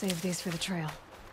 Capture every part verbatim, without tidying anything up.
Save these for the trail.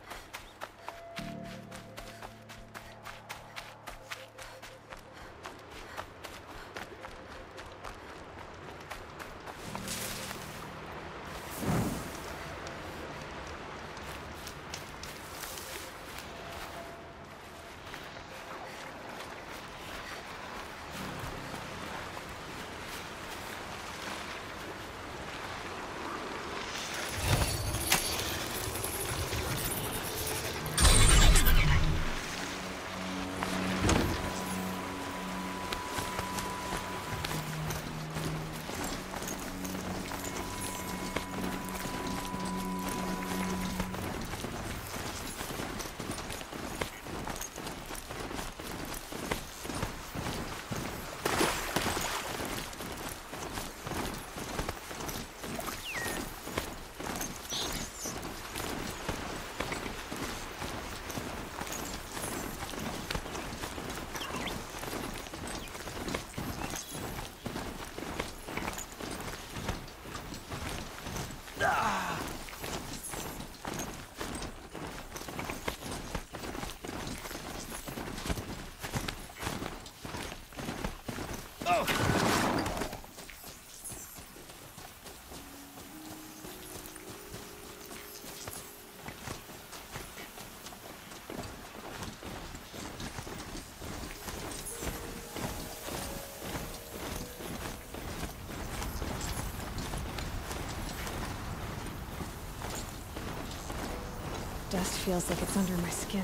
Dust feels like it's under my skin.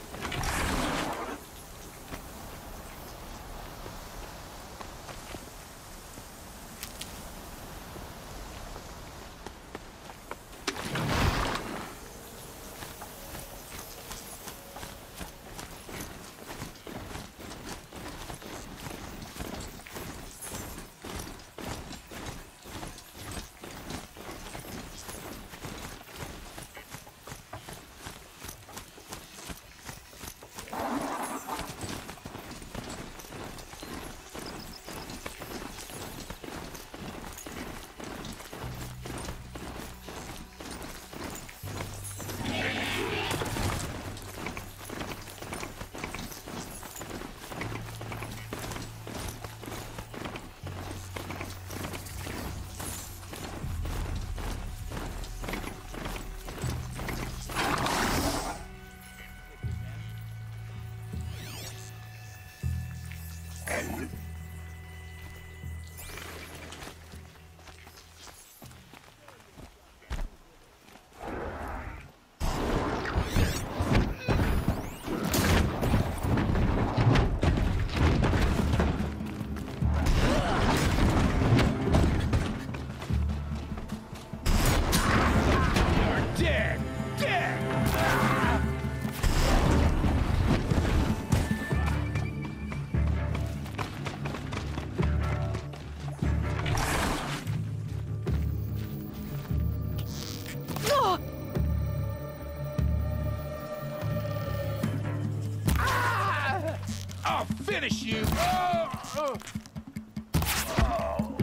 Finish you! Oh, oh. Oh.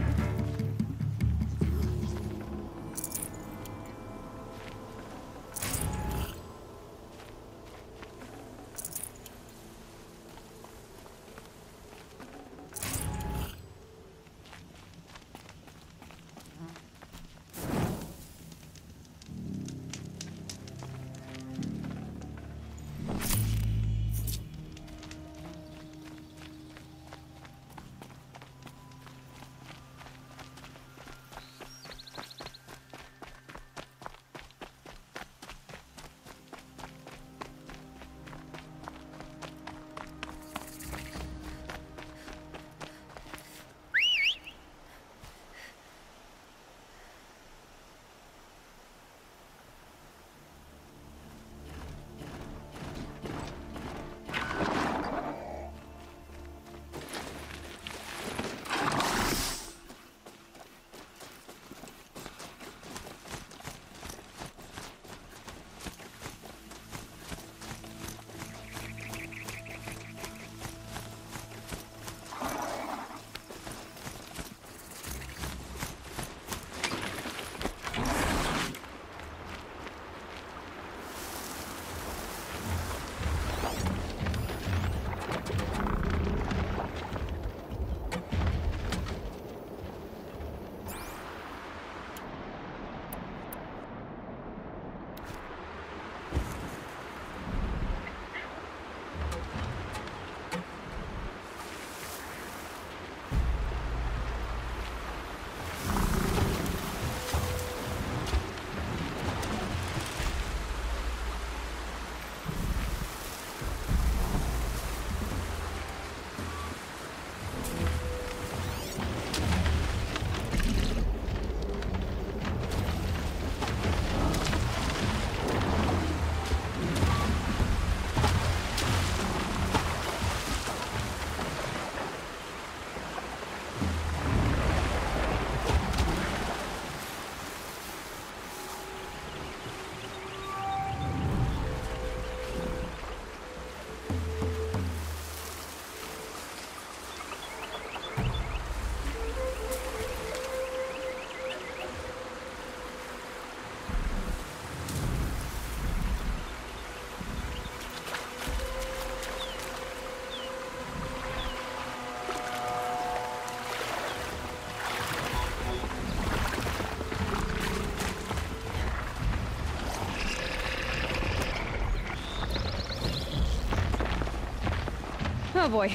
Oh boy.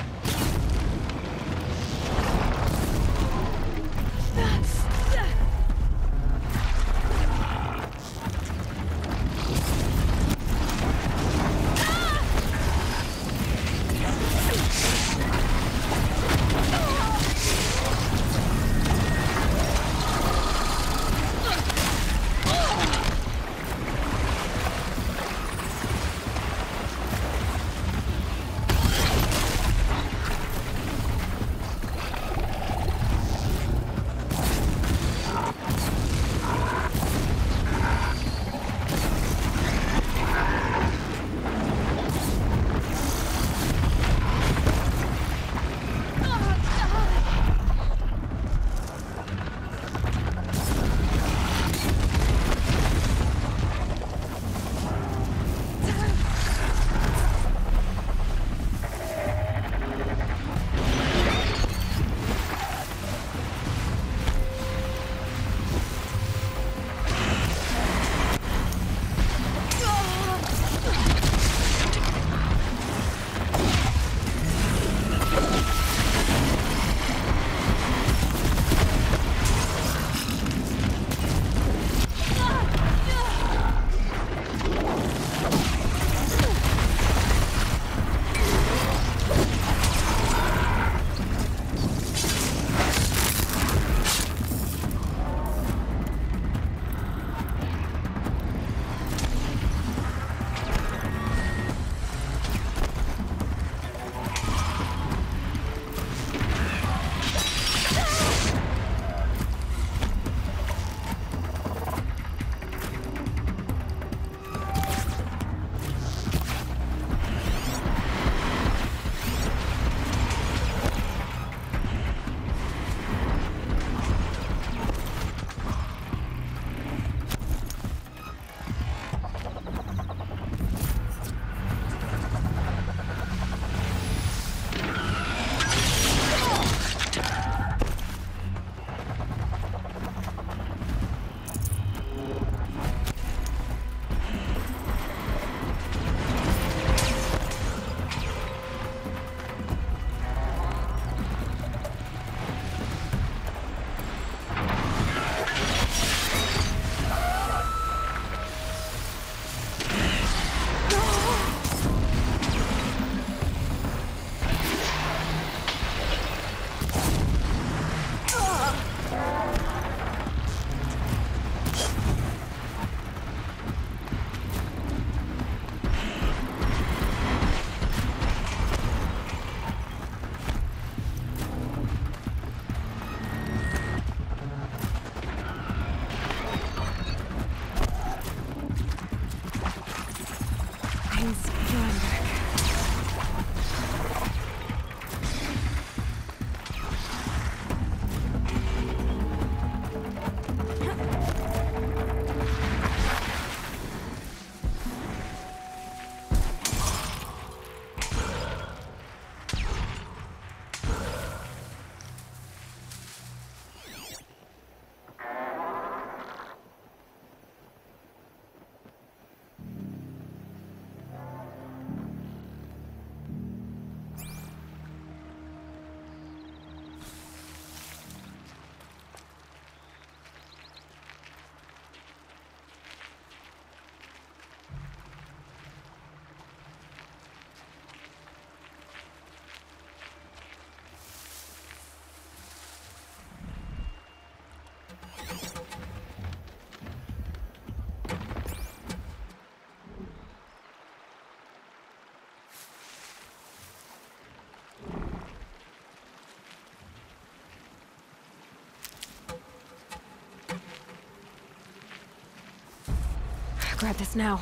Grab this now.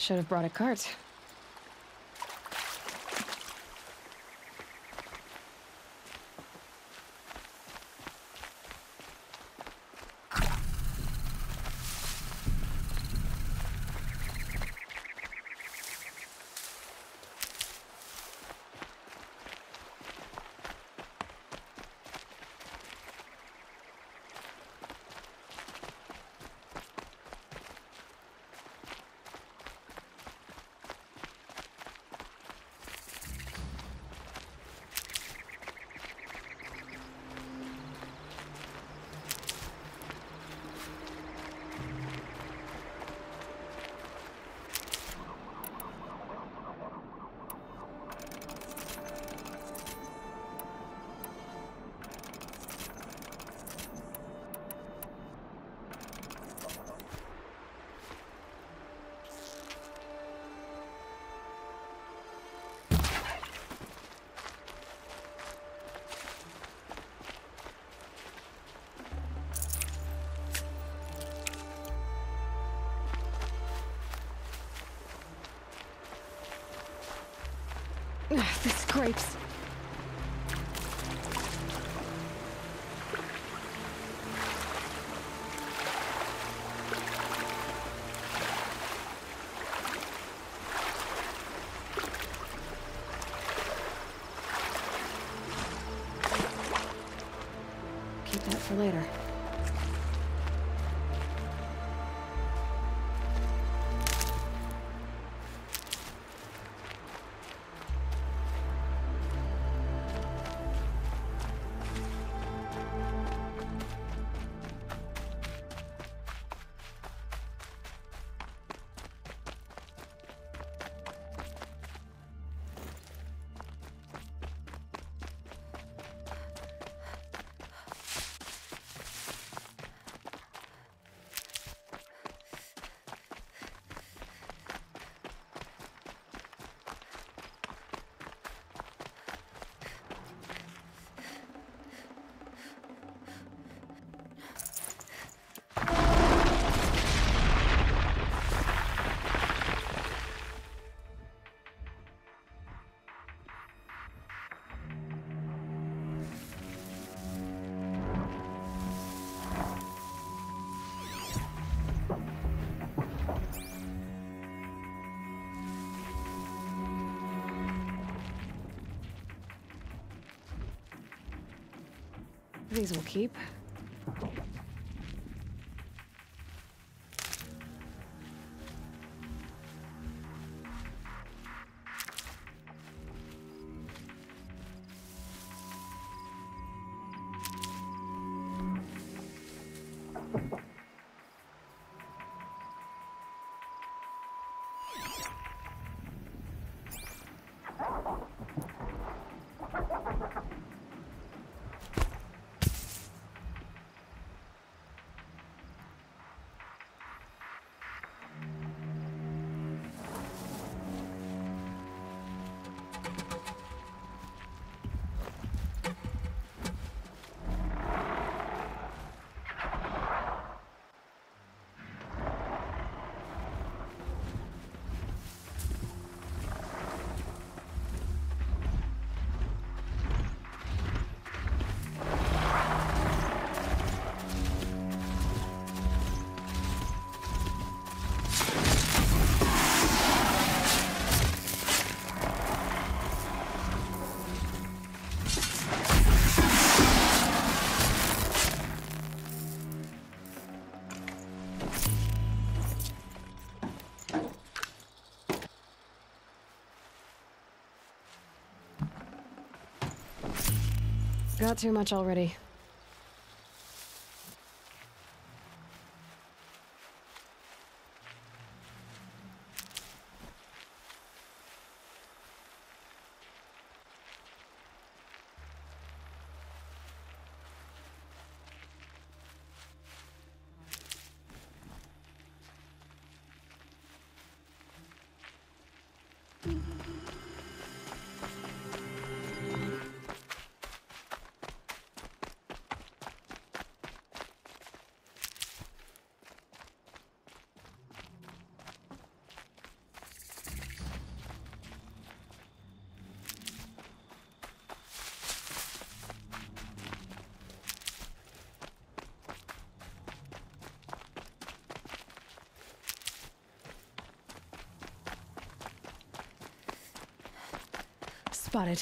Should have brought a cart. The scrapes. Keep that for later. These will keep. Got too much already. spotted.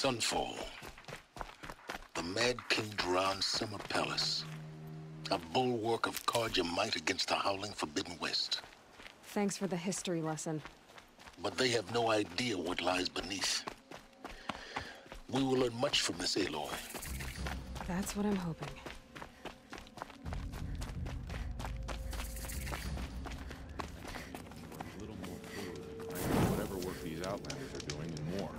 Sunfall. The Mad King Duran's summer palace. A bulwark of Carja might against the howling Forbidden West. Thanks for the history lesson. But they have no idea what lies beneath. We will learn much from this, Aloy. That's what I'm hoping. A little more food. I know whatever work these Outlanders are doing and more.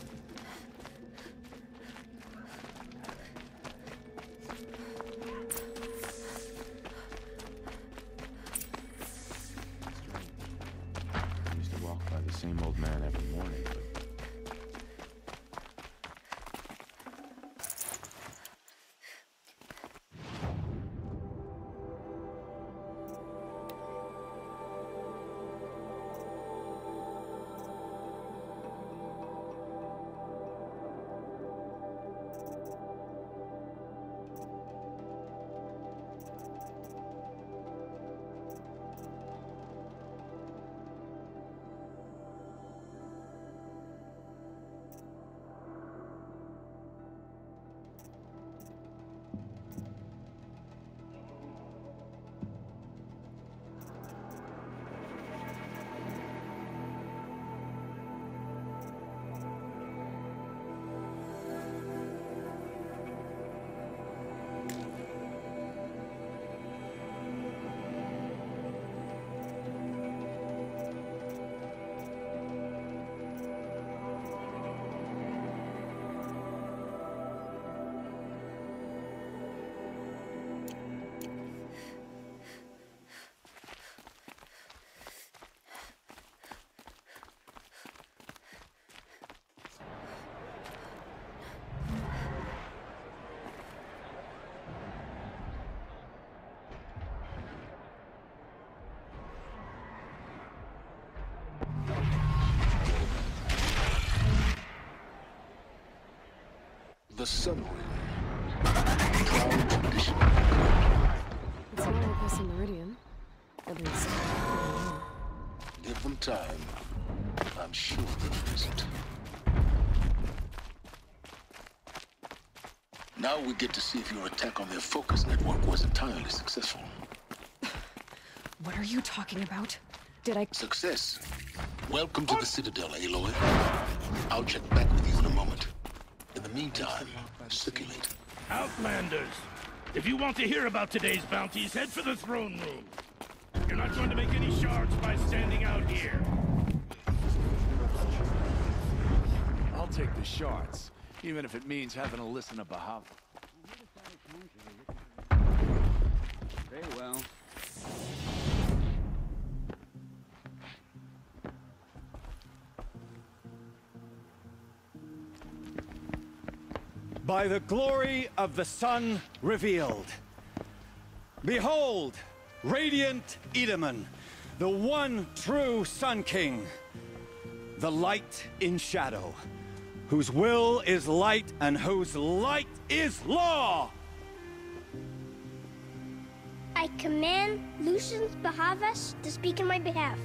I used to walk by the same old man every morning, but The Sun Ring. Proud tradition. It's not like this in Meridian. At least, I don't know. Give them time. I'm sure there isn't. Now we get to see if your attack on their focus network was entirely successful. What are you talking about? Did I... Success. Welcome to the Citadel, Aloy. I'll check back with you in a moment. In the meantime, circulate. Outlanders! If you want to hear about today's bounties, head for the throne room. You're not going to make any shards by standing out here. I'll take the shards, even if it means having to listen to behaviour. Very well. By the glory of the sun revealed. Behold, radiant Edaman, the one true Sun King, the light in shadow, whose will is light and whose light is law! I command Lucian's Behavas to speak in my behalf.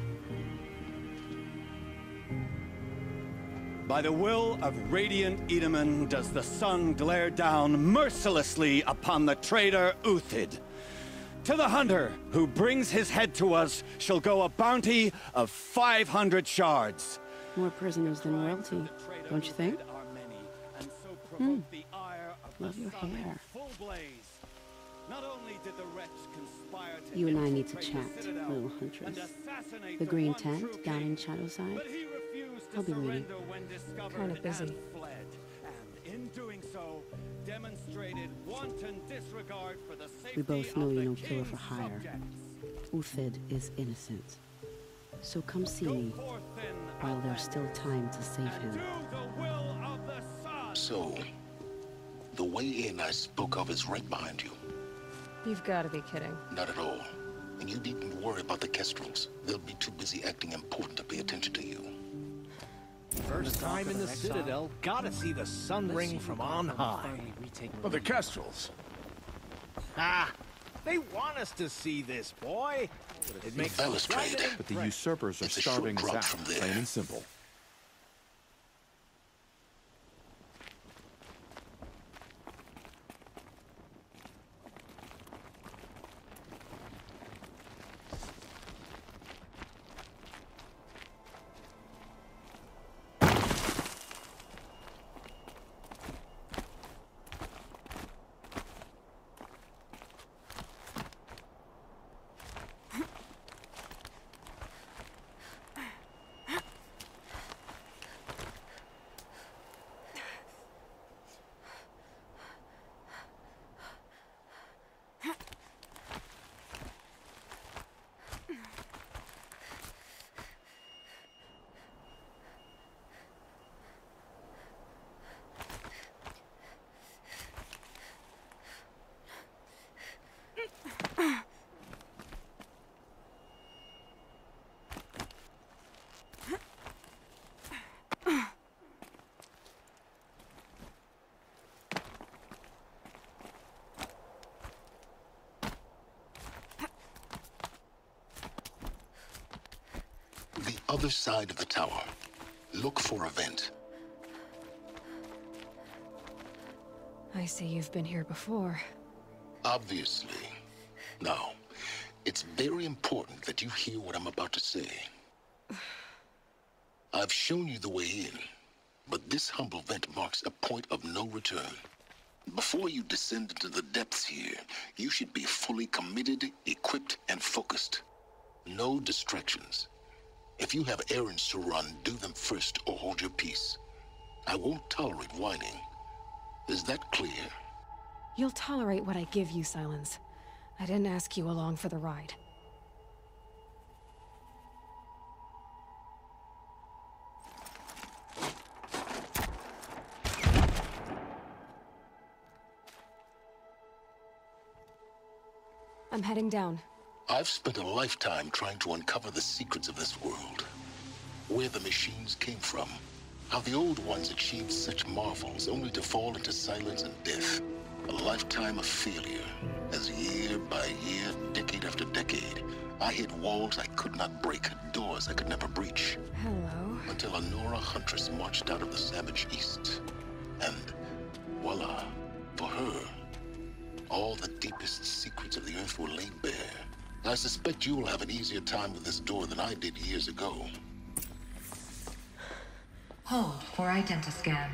By the will of radiant Edaman does the sun glare down mercilessly upon the traitor Uthid. To the hunter who brings his head to us shall go a bounty of five hundred shards. More prisoners than royalty, don't you think? Hmm. Love your hair. You and I need to chat, little huntress. The green tent down in Shadowside? I'll be waiting. Kind of busy. We both know you don't kill her for hire. Uthid is innocent. So come see me while there's still time to save him. So, the way in I spoke of is right behind you. You've got to be kidding. Not at all. And you needn't worry about the Kestrels. They'll be too busy acting important to pay attention to you. First time in the Citadel, gotta see the sun ring from on high. But the Kestrels. Ah, they want us to see this, boy. It makes balustrade. But the usurpers are It's a short starving us drop out, from there. plain and simple. other side of the tower. Look for a vent. I see you've been here before. Obviously. Now, it's very important that you hear what I'm about to say. I've shown you the way in, but this humble vent marks a point of no return. Before you descend into the depths here, you should be fully committed, equipped, and focused. No distractions. If you have errands to run, do them first or hold your peace. I won't tolerate whining. Is that clear? You'll tolerate what I give you, Silence. I didn't ask you along for the ride. I'm heading down. I've spent a lifetime trying to uncover the secrets of this world. Where the machines came from. How the old ones achieved such marvels only to fall into silence and death. A lifetime of failure. As year by year, decade after decade, I hit walls I could not break, doors I could never breach. Hello. Until a Nora huntress marched out of the savage east. And voila, for her, all the deepest secrets of the earth were laid bare. I suspect you will have an easier time with this door than I did years ago. Hold for identiscan.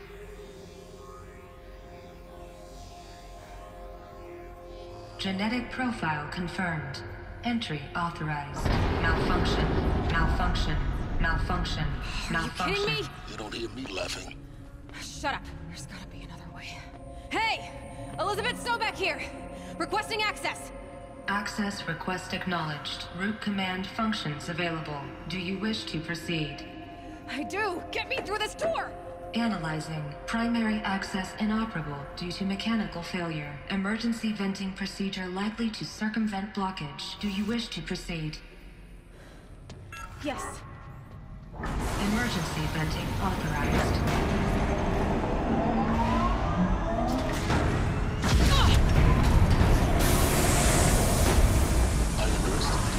Genetic profile confirmed. Entry authorized. Malfunction. Malfunction. Malfunction. Are Malfunction. you kidding me? You don't hear me laughing. Shut up. There's gotta be another way. Hey! Elizabeth Sobeck here! Requesting access! Access request acknowledged. Root command functions available. Do you wish to proceed? I do! Get me through this door! Analyzing. Primary access inoperable due to mechanical failure. Emergency venting procedure likely to circumvent blockage. Do you wish to proceed? Yes. Emergency venting authorized. I underestimated.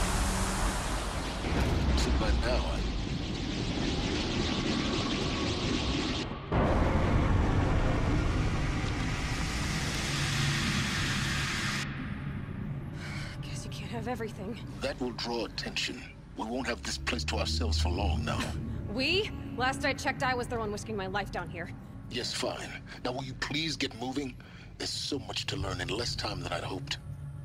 So by now, I... Guess you can't have everything. That will draw attention. We won't have this place to ourselves for long now. We? Last I checked, I was the one risking my life down here. Yes, fine. Now will you please get moving? There's so much to learn in less time than I'd hoped.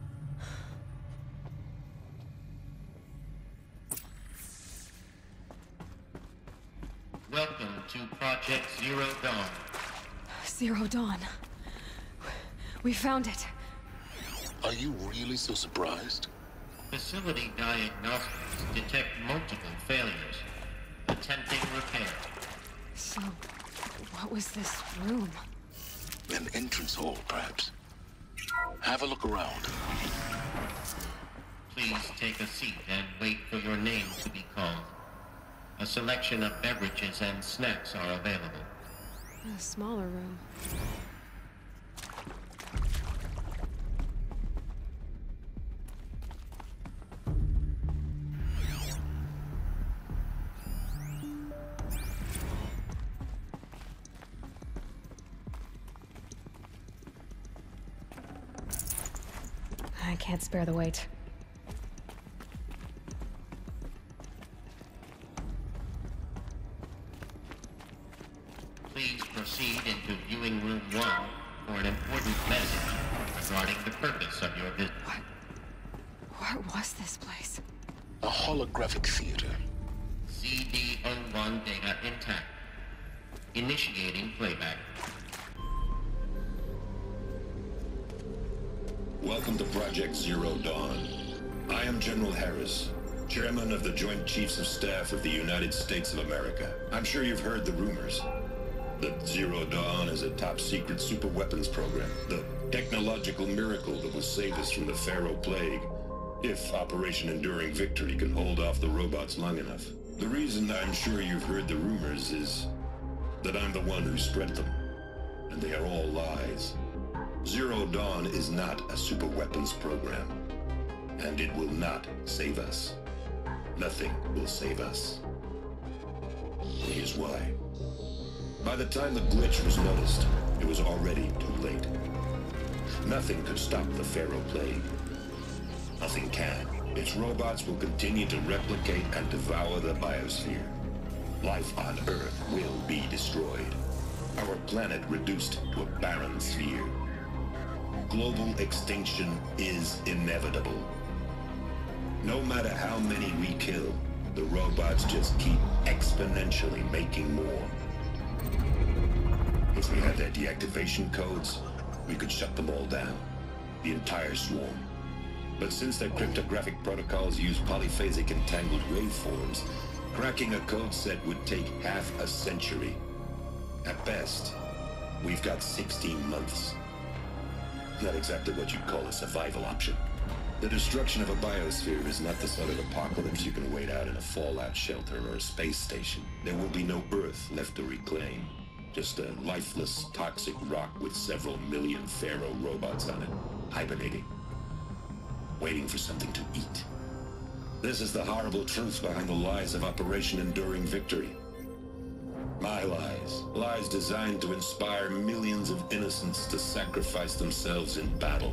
Welcome to Project Zero Dawn. Zero Dawn. We found it. Are you really so surprised? Facility diagnostics detect multiple failures. Attempting repair. So, what was this room? An entrance hall, perhaps. Have a look around. Please take a seat and wait for your name to be called. A selection of beverages and snacks are available. A smaller room. I can't spare the weight. Please proceed into viewing room one for an important message regarding the purpose of your visit. What? What was this place? A holographic theater. C D zero one data intact. Initiating playback. Welcome to Project Zero Dawn. I am General Harris, Chairman of the Joint Chiefs of Staff of the United States of America. I'm sure you've heard the rumors that Zero Dawn is a top-secret superweapons program, the technological miracle that will save us from the Pharaoh Plague, if Operation Enduring Victory can hold off the robots long enough. The reason I'm sure you've heard the rumors is that I'm the one who spread them, and they are all lies. Zero Dawn is not a superweapons program, and it will not save us. Nothing will save us. Here's why. By the time the glitch was noticed, it was already too late. Nothing could stop the Pharaoh plague. Nothing can. Its robots will continue to replicate and devour the biosphere. Life on Earth will be destroyed. Our planet reduced to a barren sphere. Global extinction is inevitable. No matter how many we kill, the robots just keep exponentially making more. If we had their deactivation codes, we could shut them all down. The entire swarm. But since their cryptographic protocols use polyphasic entangled waveforms, cracking a code set would take half a century. At best, we've got sixteen months. Not exactly what you'd call a survival option. The destruction of a biosphere is not the sort of apocalypse you can wait out in a fallout shelter or a space station. There will be no Earth left to reclaim. Just a lifeless, toxic rock with several million Pharaoh robots on it, hibernating. Waiting for something to eat. This is the horrible truth behind the lies of Operation Enduring Victory. My lies. Lies designed to inspire millions of innocents to sacrifice themselves in battle.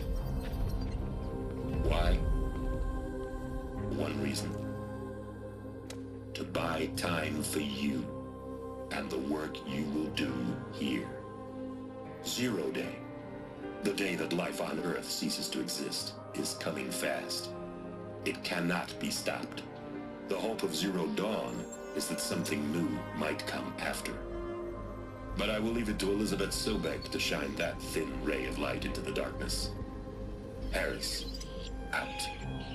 Why? One reason. To buy time for you and the work you will do here. Zero Day. The day that life on Earth ceases to exist is coming fast. It cannot be stopped. The hope of Zero Dawn is that something new might come after. But I will leave it to Elizabeth Sobek to shine that thin ray of light into the darkness. Harris, out.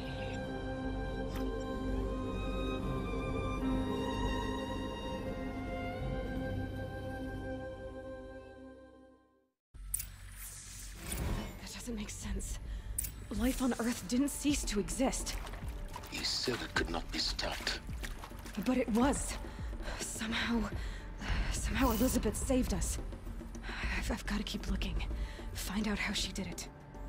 That doesn't make sense. Life on Earth didn't cease to exist. He said it could not be stopped. But it was. Somehow... Somehow Elizabeth saved us. I've, I've got to keep looking. Find out how she did it.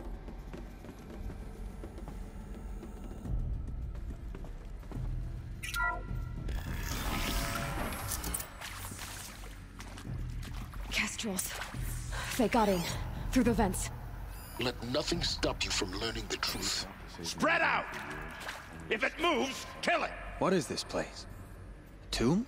Kestrels. They got in. Through the vents. Let nothing stop you from learning the truth. Spread out! If it moves, kill it! What is this place? A tomb?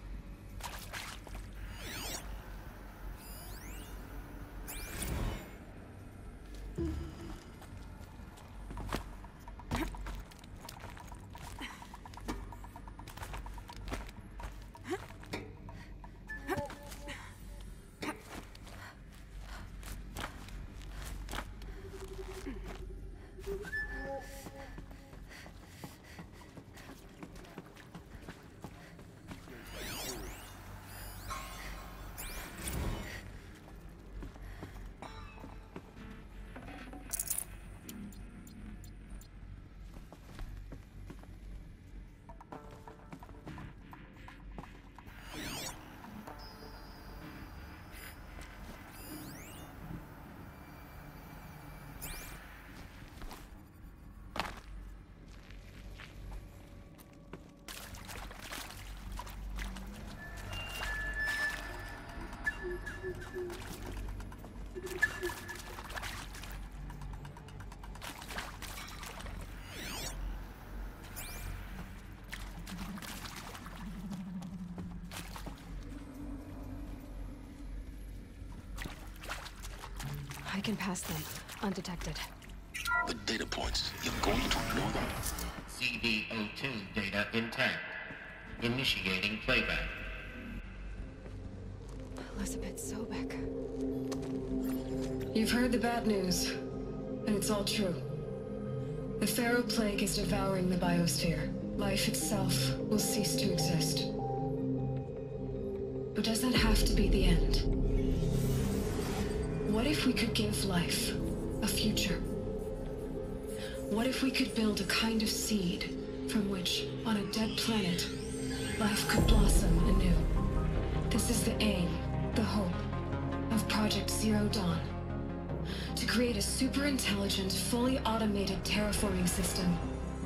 I can pass them, undetected. The data points, you're going to ignore them? C D O two data intact. Initiating playback. Elizabeth Sobek. You've heard the bad news, and it's all true. The Pharaoh plague is devouring the biosphere. Life itself will cease to exist. But does that have to be the end? What if we could give life a future? What if we could build a kind of seed from which, on a dead planet, life could blossom anew? This is the aim, the hope, of Project Zero Dawn. To create a super-intelligent, fully automated terraforming system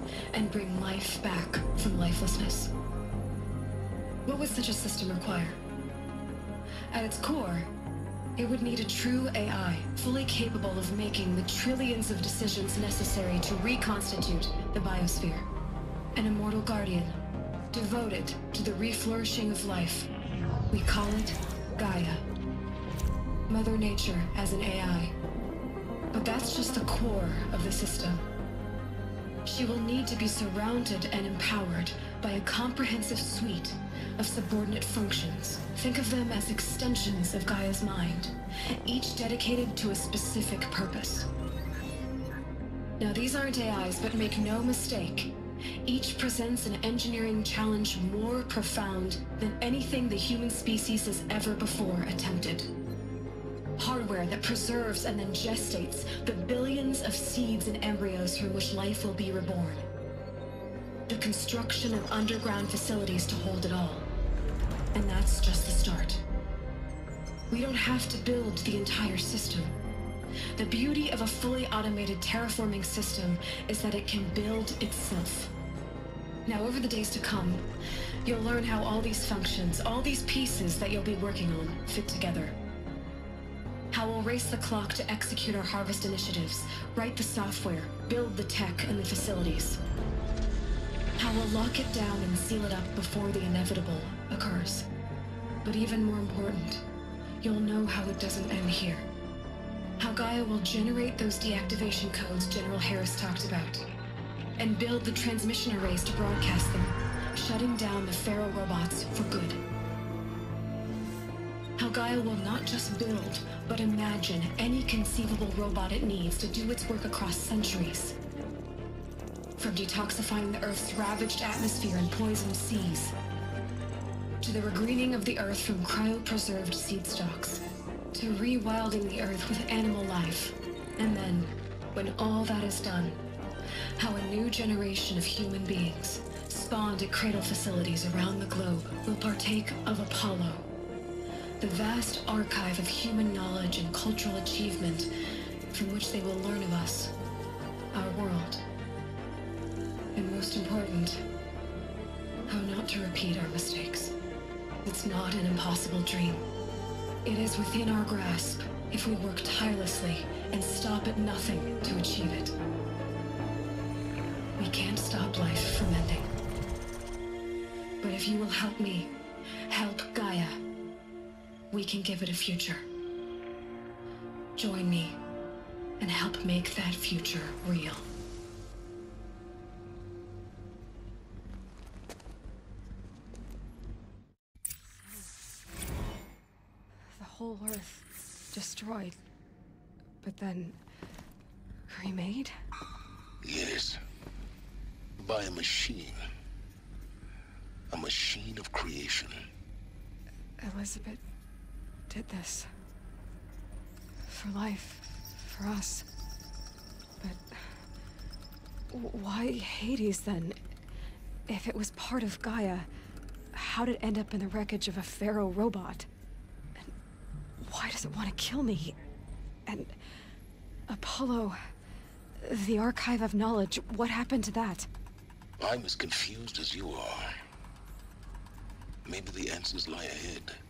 and bring life back from lifelessness. What would such a system require? At its core, it would need a true A I, fully capable of making the trillions of decisions necessary to reconstitute the biosphere. An immortal guardian, devoted to the reflourishing of life. We call it Gaia. Mother Nature as an A I. But that's just the core of the system. She will need to be surrounded and empowered by a comprehensive suite of subordinate functions. Think of them as extensions of Gaia's mind, each dedicated to a specific purpose. Now, these aren't A Is, but make no mistake, each presents an engineering challenge more profound than anything the human species has ever before attempted. Hardware that preserves and then gestates the billions of seeds and embryos from which life will be reborn. The construction of underground facilities to hold it all. And that's just the start. We don't have to build the entire system. The beauty of a fully automated terraforming system is that it can build itself. Now, over the days to come, you'll learn how all these functions, all these pieces that you'll be working on, fit together. How we'll race the clock to execute our harvest initiatives, write the software, build the tech and the facilities. How we'll lock it down and seal it up before the inevitable occurs. But even more important, you'll know how it doesn't end here. How Gaia will generate those deactivation codes General Harris talked about, and build the transmission arrays to broadcast them, shutting down the Pharaoh robots for good. How Gaia will not just build, but imagine any conceivable robot it needs to do its work across centuries. From detoxifying the Earth's ravaged atmosphere and poisoned seas, to the regreening of the Earth from cryopreserved seed stocks, to rewilding the Earth with animal life. And then, when all that is done, how a new generation of human beings, spawned at cradle facilities around the globe, will partake of Apollo, the vast archive of human knowledge and cultural achievement from which they will learn of us, our world. And most important, how not to repeat our mistakes. It's not an impossible dream. It is within our grasp if we work tirelessly and stop at nothing to achieve it. We can't stop life from ending. But if you will help me, help Gaia, we can give it a future. Join me and help make that future real. The whole Earth destroyed, but then remade? Yes. By a machine. A machine of creation. Elizabeth did this. For life. For us. But why Hades then? If it was part of Gaia, how'd it end up in the wreckage of a Pharaoh robot? And why does it want to kill me? And Apollo, the archive of knowledge, what happened to that? I'm as confused as you are. Maybe the answers lie ahead.